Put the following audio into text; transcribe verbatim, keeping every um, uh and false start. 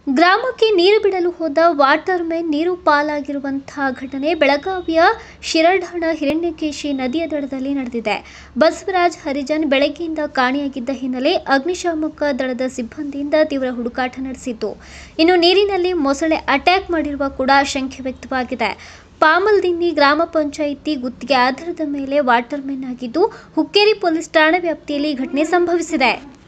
ಗ್ರಾಮಕ್ಕೆ ನೀರು ಬಿಡಲು ಹೋದ ವಾಟರ್ ಮ್ಯಾನ್ ನೀರು ಪಾಲಾಗಿರುವಂತಹ ಘಟನೆ ಬೆಳಗಾವಿಯ ಶಿರಢಾಣ ಹಿರಣ್ಯಕೇಶಿ ನದಿಯ ದಡದಲ್ಲಿ ನಡೆದಿದೆ. ಬಸವರಾಜ್ ಹರಿಜನ್ ಬೆಳಗ್ಗೆಯಿಂದ ಕಾಣೆಯಾಗಿದ್ದ ಹಿನ್ನೆಲೆ ಅಗ್ನಿಶಾಮಕ ದಳದ ಸಿಬ್ಬಂದಿಯಿಂದ ತೀವ್ರ ಹುಡುಕಾಟ ನಡೆಸಿತ್ತು. ಇನ್ನು ನೀರಿನಲ್ಲಿ ಮೊಸಳೆ ಅಟ್ಯಾಕ್ ಮಾಡಿರುವ ಕೂಡ ಶಂಕೆ ವ್ಯಕ್ತವಾಗಿದೆ. ಪಾಮಲ್ದಿನ್ನಿ ಗ್ರಾಮ ಪಂಚಾಯಿತಿ ಗುತ್ತಿಗೆ ಆಧಾರದ ಮೇಲೆ ವಾಟರ್ ಮ್ಯಾನ್ ಆಗಿದ್ದು, ಹುಕ್ಕೇರಿ ಪೊಲೀಸ್ ಠಾಣಾ ವ್ಯಾಪ್ತಿಯಲ್ಲಿ ಘಟನೆ ಸಂಭವಿಸಿದೆ.